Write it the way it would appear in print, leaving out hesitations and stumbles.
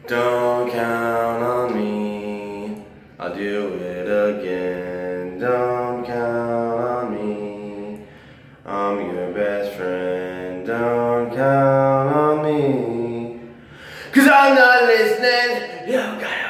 Don't count on me, I'll do it again. Don't count on me, I'm your best friend. Don't count on me, 'cause I'm not listening. You gotta